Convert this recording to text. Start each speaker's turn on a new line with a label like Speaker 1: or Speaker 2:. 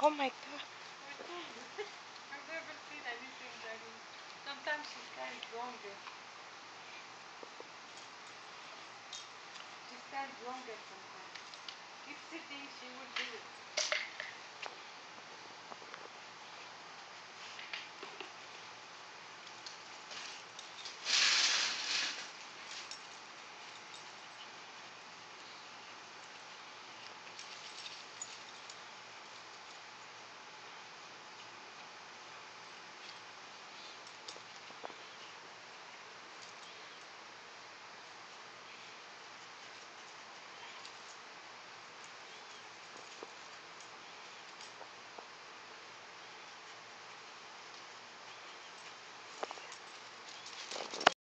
Speaker 1: Oh my god.
Speaker 2: I've never seen anything dragging. Sometimes she stands longer. She stands longer sometimes. Keep sitting, she will do it.